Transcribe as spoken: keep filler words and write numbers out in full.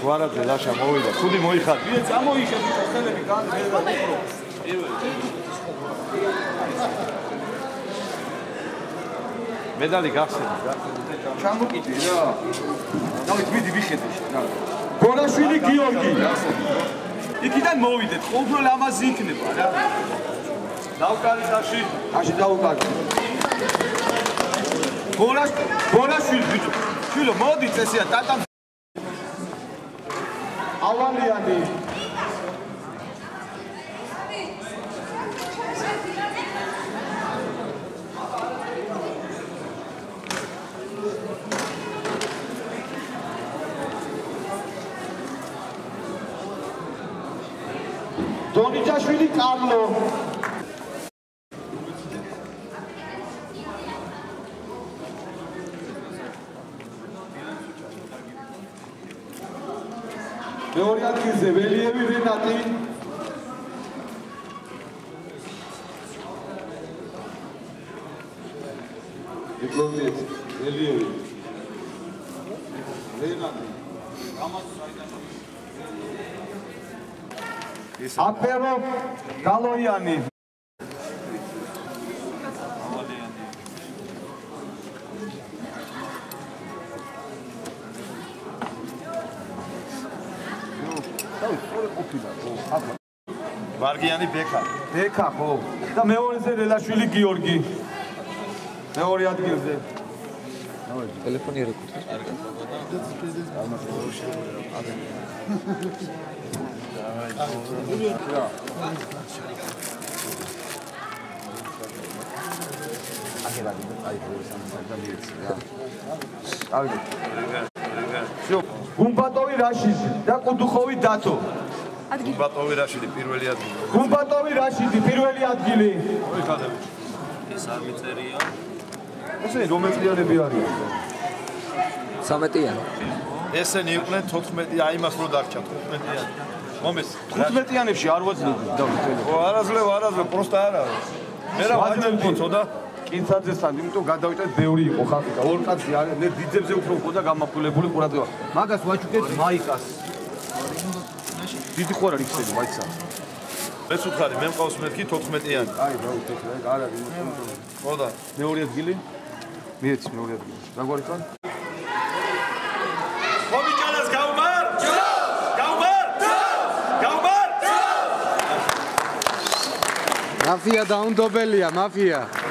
გვარაძე ლაშა მოვიდა. ხუდი მოიხარ. ვიდე წამოიხედი ხელები განმედა უფრო. მედალი გახსენე რა. ჩამოკიდე რა. დავით მიდი ვიხედე. გორაშვილი გიორგი. იქიდან მოვიდეთ. ყოველ ამაზე იქნება რა. დავკარი დაში. აში დავკარი. გორაშ გორაშვილი ბიჭო. შვილო მოდი წესია ტატა. ავალიანი. დონიჯაშვილი კარლო. მეორე ადგილზე ველიევი რენატი. დიპლომატი ველიევი რენატი. აპერო გალოიანი. ვარგიანი ბექა. ბექა ხო. და მეორეზე რელაშვილი გიორგი. მეორე ადგილზე. ტელეფონი არ ეკუთვნის. გუმბატოვი რაშიდი და კუდუხოვი დათო. გუმბატოვი რაშიდი პირველი ადგილი. გუმბატოვი რაშიდი პირველი ადგილი. ეს არ მიწერია. ესენი რომელი წლიანები არიან? სამეტიანი. ესენი იყვნენ თოთხმეტი, აი მას რო დარჩა თოთხმეტიანი. მომეს თხუთმეტიანებში არ ვაძლევ დავით. ო არაზლევ არაზლევ პროსტა არა. მე რა ვაძლევ და კინცაძესთან, იმიტომ გადავიტანეთ ბევრი იყო ხალხი და ორ კაცი არის, მე დიდებზე უფრო მქონდა გამახვილებული ყურადღება. მაგას ვაჩუქეთ მაიკას. დიდი ხوار არის ხსენი მაიცა. მეც უთხარი, მე მყავს მეთქი თოთხმეტიანი. აი, დავით, ეგ არ არის. ხო და მეორე ადგილი? მეც მეორე ადგილი. რა გვარი ხარ? ხობიჭანას გაუბარ? გაუბარ? გაუბარ? მაფია დაუნდობელია, მაფია.